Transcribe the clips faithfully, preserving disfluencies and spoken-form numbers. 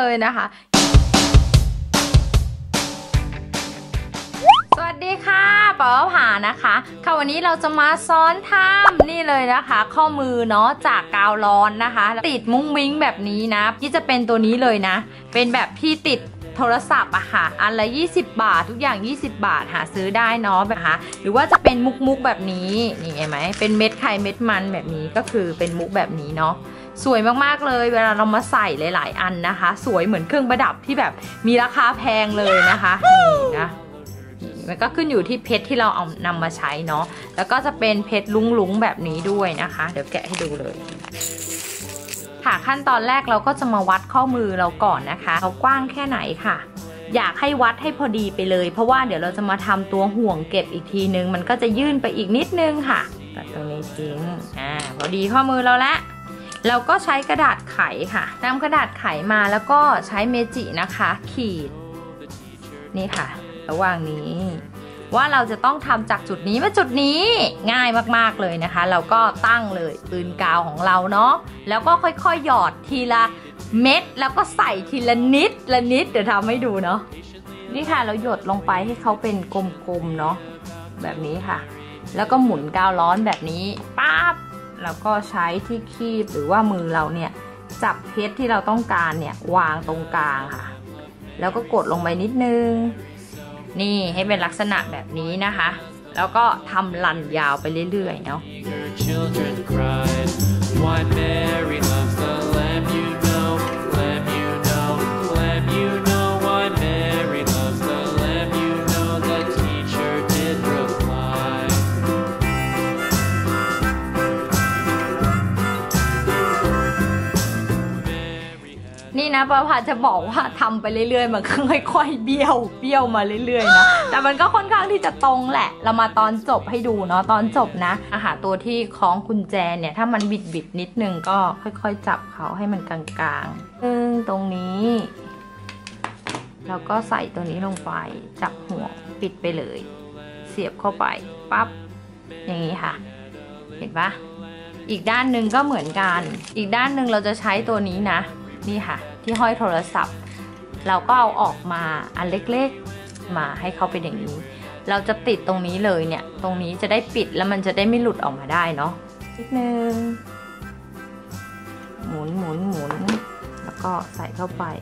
เลยนะคะสวัสดีค่ะป๋าผานะคะค่ะวันนี้เราจะมาซ้อนทำนี่เลยนะคะข้อมือเนาะจากกาวร้อนนะคะติดมุ้งมิ้งแบบนี้นะที่จะเป็นตัวนี้เลยนะเป็นแบบที่ติดโทรศัพท์อะค่ะอันละยี่สิบบาททุกอย่างยี่สิบบาทหาซื้อได้เนาะนะคะหรือว่าจะเป็นมุกมุกแบบนี้นี่เห็นไหมเป็นเม็ดไข่เม็ดมันแบบนี้ก็คือเป็นมุกแบบนี้เนาะสวยมากๆเลยเวลาเรามาใส่หลายๆอันนะคะสวยเหมือนเครื่องประดับที่แบบมีราคาแพงเลยนะคะนี่นะมันก็ขึ้นอยู่ที่เพชรที่เราเอานำมาใช้เนาะแล้วก็จะเป็นเพชรลุ้งๆแบบนี้ด้วยนะคะเดี๋ยวแกะให้ดูเลยค่ะขั้นตอนแรกเราก็จะมาวัดข้อมือเราก่อนนะคะเรากว้างแค่ไหนค่ะอยากให้วัดให้พอดีไปเลยเพราะว่าเดี๋ยวเราจะมาทำตัวห่วงเก็บอีกทีนึงมันก็จะยื่นไปอีกนิดนึงค่ะตัดตรงนี้ทิ้งอ่าพอดีข้อมือเราแล้วเราก็ใช้กระดาษไขค่ะนำกระดาษไขมาแล้วก็ใช้เมจินะคะขีดนี่ค่ะระหว่างนี้ว่าเราจะต้องทำจากจุดนี้มาจุดนี้ง่ายมากๆเลยนะคะเราก็ตั้งเลยปืนกาวของเราเนาะแล้วก็ค่อยๆหยอดทีละเม็ดแล้วก็ใส่ทีละนิดละนิดเดี๋ยวทำให้ดูเนาะนี่ค่ะเราหยดลงไปให้เขาเป็นกลมๆเนาะแบบนี้ค่ะแล้วก็หมุนกาวร้อนแบบนี้ปั๊บแล้วก็ใช้ที่คีบหรือว่ามือเราเนี่ยจับเพชรที่เราต้องการเนี่ยวางตรงกลางค่ะแล้วก็กดลงไปนิดนึงนี่ให้เป็นลักษณะแบบนี้นะคะแล้วก็ทำลันยาวไปเรื่อยๆเนาะนี่นะป้าพาจะบอกว่าทำไปเรื่อยๆมันค่อยๆเบี้ยวเบี้ยวมาเรื่อยๆนะแต่มันก็ค่อนข้างที่จะตรงแหละเรามาตอนจบให้ดูเนาะตอนจบนะอาหารตัวที่คล้องกุญแจเนี่ยถ้ามันบิดบิดนิดนึงก็ค่อยๆจับเขาให้มันกลางๆซึ่งตรงนี้เราก็ใส่ตัวนี้ลงไปจับหัวปิดไปเลยเสียบเข้าไปปั๊บอย่างนี้ค่ะเห็นปะอีกด้านหนึ่งก็เหมือนกันอีกด้านหนึ่งเราจะใช้ตัวนี้นะนี่ค่ะที่ห้อยโทรศัพท์เราก็เอาออกมาอันเล็กๆมาให้เขาเป็นอย่างนี้เราจะติดตรงนี้เลยเนี่ยตรงนี้จะได้ปิดแล้วมันจะได้ไม่หลุดออกมาได้เนาะนิดนึงหมุนหมุนหมุนแล้วก็ใส่เข้าไป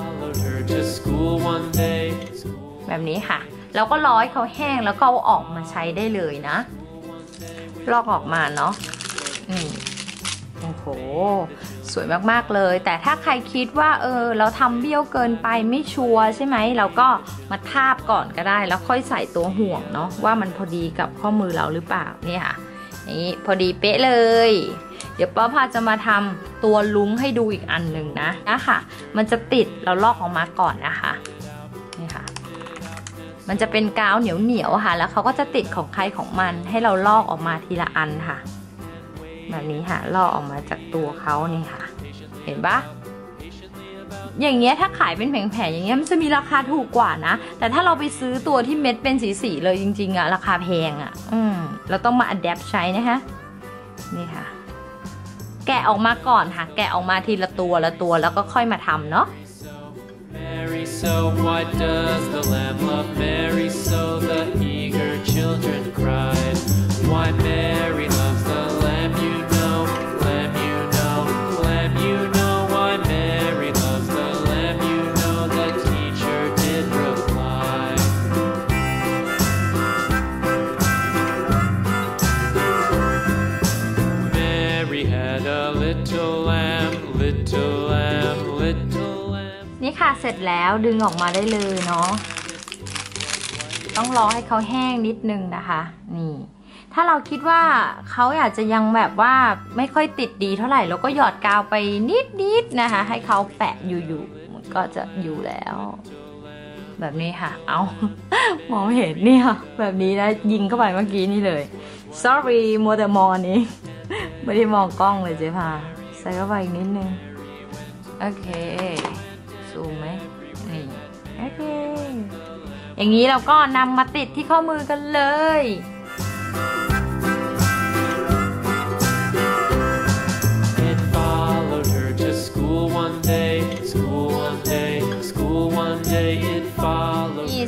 แบบนี้ค่ะเราก็ร้อยเขาแห้งแล้วก็เอาออกมาใช้ได้เลยนะลอกออกมาเนาะอืมโอ้โหสวยมากๆเลยแต่ถ้าใครคิดว่าเออเราทำเบี้ยวเกินไปไม่ชัวร์ใช่ไหมเราก็มาทาบก่อนก็ได้แล้วค่อยใส่ตัวห่วงเนาะว่ามันพอดีกับข้อมือเราหรือเปล่านี่ค่ะนี่พอดีเป๊ะเลยเดี๋ยวป้าพาจะมาทำตัวลุ้งให้ดูอีกอันหนึ่งนะนะคะมันจะติดเราลอกออกมาก่อนนะคะนี่ค่ะมันจะเป็นกาวเหนียวเหนียวค่ะแล้วเขาก็จะติดของใครของมันให้เราลอกออกมาทีละอันค่ะแบบนี้ค่ะลอกออกมาจากตัวเขานี่ค่ะเห็นปะอย่างเงี้ยถ้าขายเป็นแผงๆอย่างเงี้ยมันจะมีราคาถูกกว่านะแต่ถ้าเราไปซื้อตัวที่เม็ดเป็นสีๆเลยจริงๆอะราคาแพงอะอืมเราต้องมาอัดแอปใช้นะคะนี่ค่ะแกะออกมาก่อนค่ะแกะออกมาทีละตัวละตัวแล้วก็ค่อยมาทำเนาะSo why does the lamb love Mary so the eager children cried Why Mary loves the lamb you know lamb you know lamb you know Why Mary loves the lamb you know the teacher did reply Mary had a little lamb little lamb littleนี่ค่ะเสร็จแล้วดึงออกมาได้เลยเนาะต้องรอให้เขาแห้งนิดนึงนะคะนี่ถ้าเราคิดว่าเขาอยากจะยังแบบว่าไม่ค่อยติดดีเท่าไหร่เราก็หยอดกาวไปนิดๆนะคะให้เขาแปะอยู่ๆมันก็จะอยู่แล้วแบบนี้ค่ะเอามองไม่เห็นเนี่ยแบบนี้นะยิงเข้าไปเมื่อกี้นี่เลย sorry มัวแต่มองนี้ไม่ได้มองกล้องเลยเจ๊พาใส่เข้าไปอีกนิดนึงโอเคซูมไหมนี่โอเคอย่างนี้เราก็นำมาติดที่ข้อมือกันเลย It followed her to school one day, school one day